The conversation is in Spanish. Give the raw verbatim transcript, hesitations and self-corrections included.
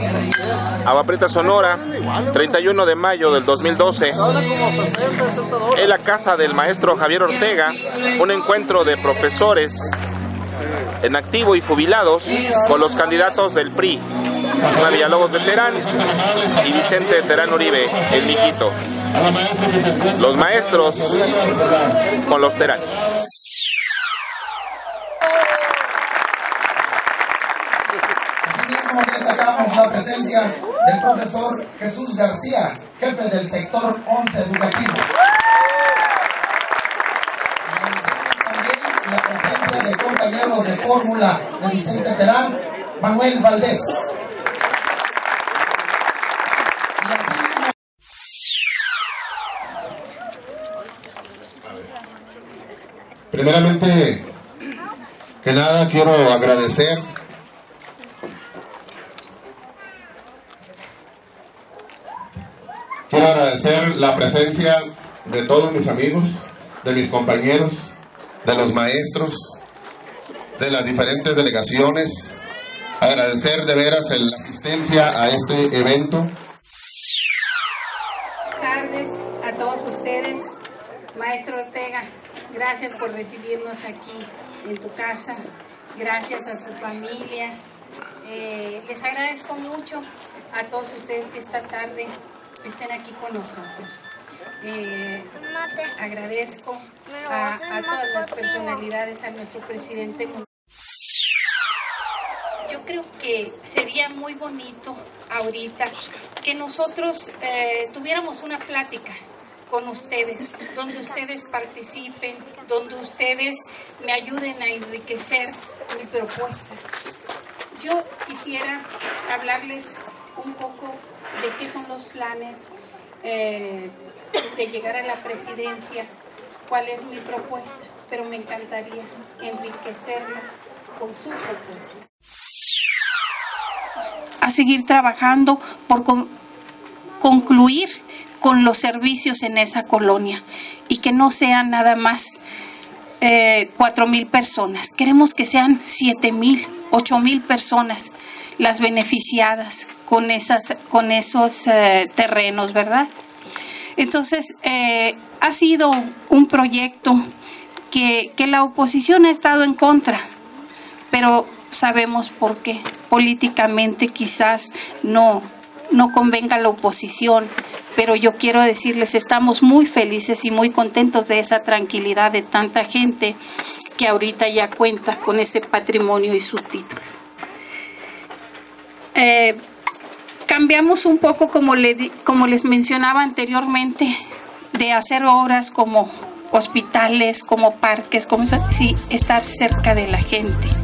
Agua Prieta, Sonora, treinta y uno de mayo del dos mil doce. En la casa del maestro Javier Ortega, un encuentro de profesores en activo y jubilados con los candidatos del P R I, Ana Villalobos de Terán y Vicente Terán Uribe, el Niquito. Los maestros con los Terán. Asimismo, destacamos la presencia del profesor Jesús García, jefe del sector once educativo. Agradecemos también la presencia del compañero de fórmula de Vicente Terán, Manuel Valdés. Y asimismo... Primeramente, que nada, quiero agradecer Quiero agradecer la presencia de todos mis amigos, de mis compañeros, de los maestros, de las diferentes delegaciones. Agradecer de veras la asistencia a este evento. Buenas tardes a todos ustedes. Maestro Ortega, gracias por recibirnos aquí en tu casa. Gracias a su familia. Eh, les agradezco mucho a todos ustedes que esta tarde estén aquí con nosotros. Eh, agradezco a, a todas las personalidades, a nuestro presidente. Yo creo que sería muy bonito ahorita que nosotros eh, tuviéramos una plática con ustedes, donde ustedes participen, donde ustedes me ayuden a enriquecer mi propuesta. Yo quisiera hablarles un poco de qué son los planes eh, de llegar a la presidencia, cuál es mi propuesta, pero me encantaría enriquecerla con su propuesta. A seguir trabajando por con, concluir con los servicios en esa colonia y que no sean nada más eh, cuatro mil personas. Queremos que sean siete mil, ocho mil personas las beneficiadas con, esas, con esos eh, terrenos, ¿verdad? Entonces, eh, ha sido un proyecto que, que la oposición ha estado en contra, pero sabemos por qué. Políticamente quizás no, no convenga a la oposición, pero yo quiero decirles, estamos muy felices y muy contentos de esa tranquilidad de tanta gente que ahorita ya cuenta con ese patrimonio y su título. Eh, cambiamos un poco, como, le, como les mencionaba anteriormente, de hacer obras como hospitales, como parques, como sí, estar cerca de la gente.